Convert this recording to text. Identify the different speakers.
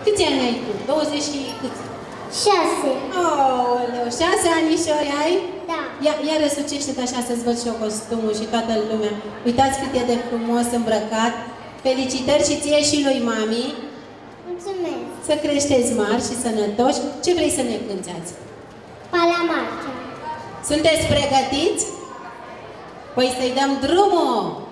Speaker 1: Câți ani ai tu? 20 și câți?
Speaker 2: 6.
Speaker 1: Aoleu, 6 anișori ai?
Speaker 2: Da.
Speaker 1: Ia răsucește-te așa să-ți văd și eu costumul și toată lumea. Uitați cât e de frumos îmbrăcat. Felicitări și ție și lui mami.
Speaker 2: Mulțumesc.
Speaker 1: Să creșteți mari și sănătoși. Ce vrei să ne cânti azi?
Speaker 2: Palamarca.
Speaker 1: Sunteți pregătiți? Păi să-i dăm drumul!